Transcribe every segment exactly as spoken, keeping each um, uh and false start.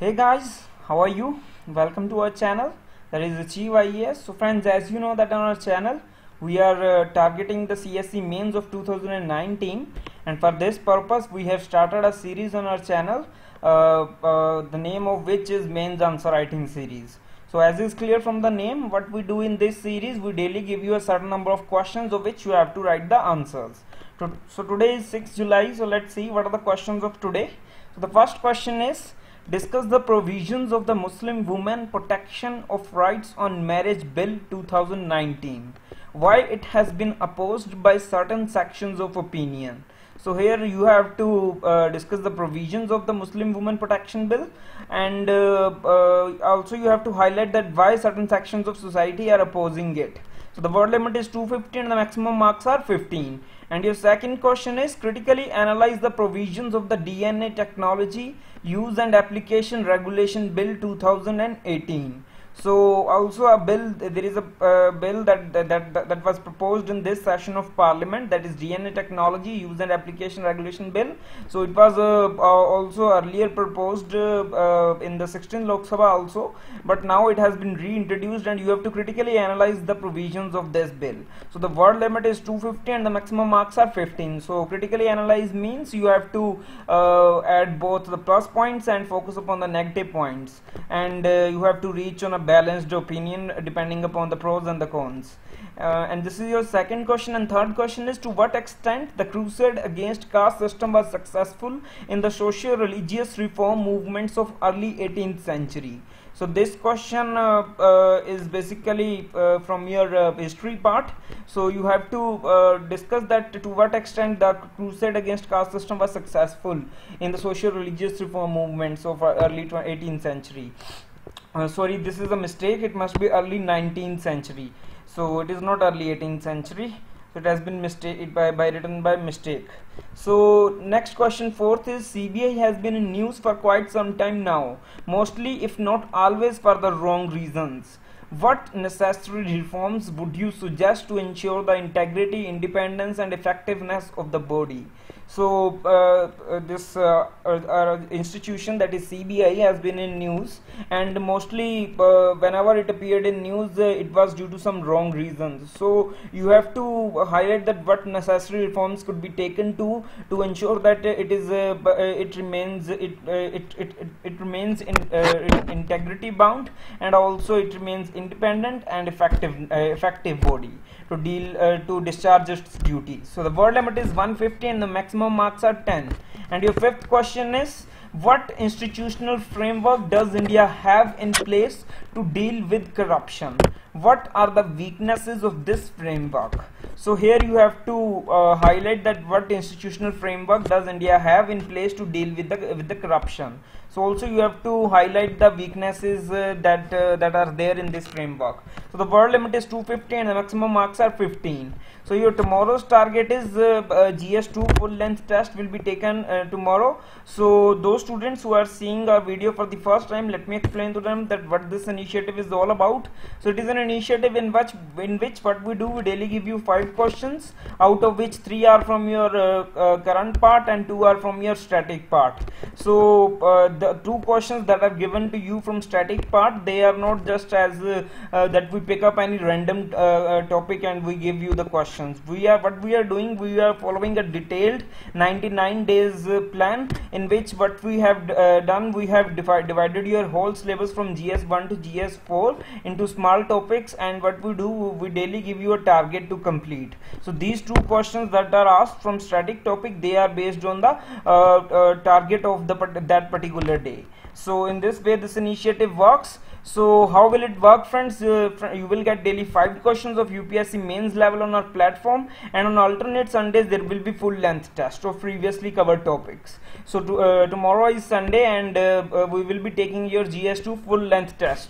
Hey guys, how are you? Welcome to our channel, that is Achieve I A S. So friends, as you know that on our channel we are uh, targeting the C S E mains of two thousand nineteen, and for this purpose we have started a series on our channel, uh, uh, the name of which is mains answer writing series. So as is clear from the name, what we do in this series, we daily give you a certain number of questions of which you have to write the answers. So, so today is sixth July, so let's see what are the questions of today. So the first question is, discuss the provisions of the Muslim Women Protection of Rights on Marriage Bill two thousand nineteen. Why it has been opposed by certain sections of opinion. So here you have to uh, discuss the provisions of the Muslim Women Protection Bill, and uh, uh, also you have to highlight that why certain sections of society are opposing it. So the word limit is two hundred fifty and the maximum marks are fifteen. And your second question is, critically analyze the provisions of the D N A Technology Use and Application Regulation Bill two thousand eighteen. So also a bill, there is a uh, bill that, that that that was proposed in this session of Parliament, that is D N A Technology Use and Application Regulation Bill. So it was uh, uh, also earlier proposed uh, uh, in the sixteenth Lok Sabha also, but now it has been reintroduced, and you have to critically analyze the provisions of this bill. So the word limit is two hundred fifty and the maximum marks are fifteen. So critically analyze means you have to uh, add both the plus points and focus upon the negative points, and uh, you have to reach on a balanced opinion depending upon the pros and the cons. Uh, and this is your second question. And third question is, to what extent the crusade against caste system was successful in the socio-religious reform movements of early eighteenth century. So this question uh, uh, is basically uh, from your uh, history part. So you have to uh, discuss that to what extent the crusade against caste system was successful in the socio-religious reform movements of early eighteenth century. Uh, sorry, this is a mistake, it must be early nineteenth century. So it is not early eighteenth century, so it has been mistake by, by written by mistake. So next question, fourth, is C B I has been in news for quite some time now, mostly if not always for the wrong reasons. What necessary reforms would you suggest to ensure the integrity, independence and effectiveness of the body? So uh, uh, this uh, uh, uh, institution, that is C B I, has been in news, and mostly uh, whenever it appeared in news, uh, it was due to some wrong reasons. So you have to highlight that what necessary reforms could be taken to to ensure that uh, it is uh, uh, it remains it, uh, it, it it it remains in, uh, in integrity bound, and also it remains independent and effective uh, effective body to deal uh, to discharge its duty. So the word limit is one hundred fifty and the maximum marks are ten. And your fifth question is, what institutional framework does India have in place to deal with corruption? What are the weaknesses of this framework? So here you have to uh, highlight that what institutional framework does India have in place to deal with the with the corruption. So also you have to highlight the weaknesses uh, that uh, that are there in this framework. So the word limit is two hundred fifty and the maximum marks are fifteen. So your tomorrow's target is uh, uh, G S two full length test will be taken uh, tomorrow. So those students who are seeing our video for the first time, let me explain to them that what this initiative is all about. So it is an initiative in which in which what we do, we daily give you five questions, out of which three are from your uh, uh, current part and two are from your static part. So uh, the two questions that are given to you from static part, they are not just as uh, uh, that we pick up any random uh, uh, topic and we give you the questions. We are what we are doing, we are following a detailed ninety-nine days uh, plan, in which what we have uh, done, we have divided divided your whole syllabus from G S one to G S four into small topics, and what we do, we daily give you a target to complete. So these two questions that are asked from static topic, they are based on the uh, uh, target of the that particular day. So in this way this initiative works. So how will it work, friends? Uh, fr you will get daily five questions of U P S C mains level on our platform, and on alternate Sundays there will be full length test of previously covered topics. So to, uh, tomorrow is Sunday, and uh, uh, we will be taking your G S two full length test.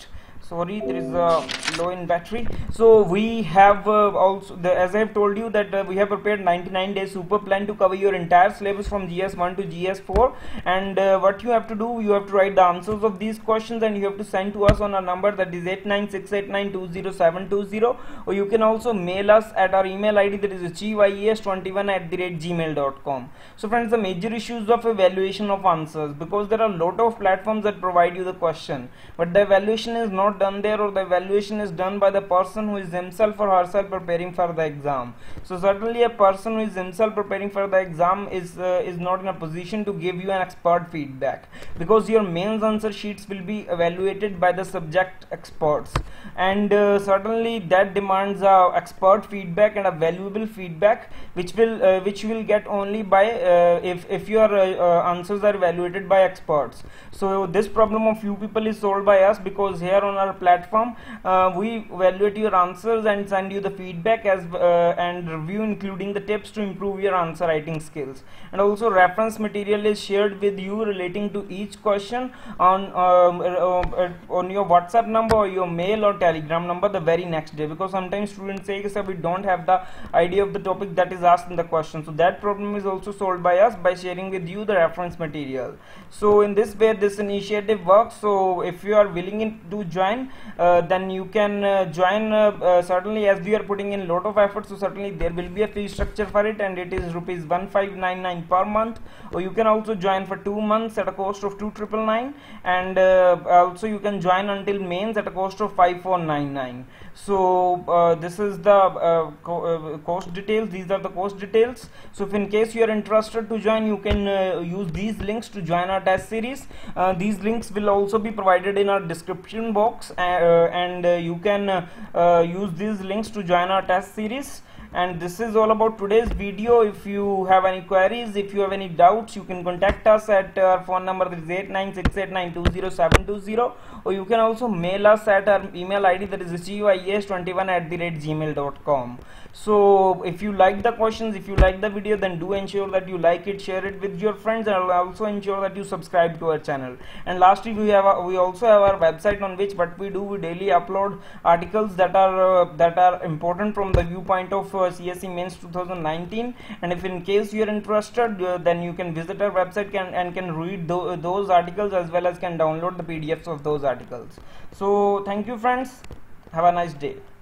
sorry, there is a low in battery. So we have uh, also the, as I have told you that uh, we have prepared ninety-nine days super plan to cover your entire syllabus from G S one to G S four, and uh, what you have to do, you have to write the answers of these questions and you have to send to us on a number that is eight nine six eight nine two zero seven two zero, or you can also mail us at our email I D, that is achieve I A S twenty-one at the rate gmail dot com. So friends, the major issues of evaluation of answers, because there are a lot of platforms that provide you the question, but the evaluation is not done there, or the evaluation is done by the person who is himself or herself preparing for the exam. So certainly a person who is himself preparing for the exam is uh, is not in a position to give you an expert feedback, because your mains answer sheets will be evaluated by the subject experts, and uh, certainly that demands uh, expert feedback and a valuable feedback, which will uh, which you will get only by uh, if, if your uh, uh, answers are evaluated by experts. So this problem of few people is solved by us, because here on our platform uh, we evaluate your answers and send you the feedback as uh, and review, including the tips to improve your answer writing skills, and also reference material is shared with you relating to each question on um, uh, uh, on your WhatsApp number or your mail or Telegram number the very next day, because sometimes students say that we don't have the idea of the topic that is asked in the question. So that problem is also solved by us by sharing with you the reference material. So in this way this initiative works. So if you are willing to join, uh, then you can uh, join uh, uh, certainly, as we are putting in a lot of effort, so certainly there will be a fee structure for it, and it is rupees one five nine nine per month, or you can also join for two months at a cost of two triple nine, and uh, also you can join until mains at a cost of five four nine nine. So uh, this is the uh, co uh, cost details, these are the cost details. So if in case you are interested to join, you can uh, use these links to join our test series. Uh, these links will also be provided in our description box, uh, and uh, you can uh, uh, use these links to join our test series. And this is all about today's video. If you have any queries, if you have any doubts, you can contact us at our phone number, that is eight nine six eight nine two zero seven two zero, or you can also mail us at our email I D, that is achieve I A S twenty-one at the rate gmail dot com. So if you like the questions, if you like the video, then do ensure that you like it, share it with your friends, and also ensure that you subscribe to our channel. And lastly, we have a, we also have our website, on which what we do, we daily upload articles that are uh, that are important from the viewpoint of uh, C S E Mains two thousand nineteen. And if in case you are interested, uh, then you can visit our website can, and can read th those articles, as well as can download the P D Fs of those articles. So thank you friends, have a nice day.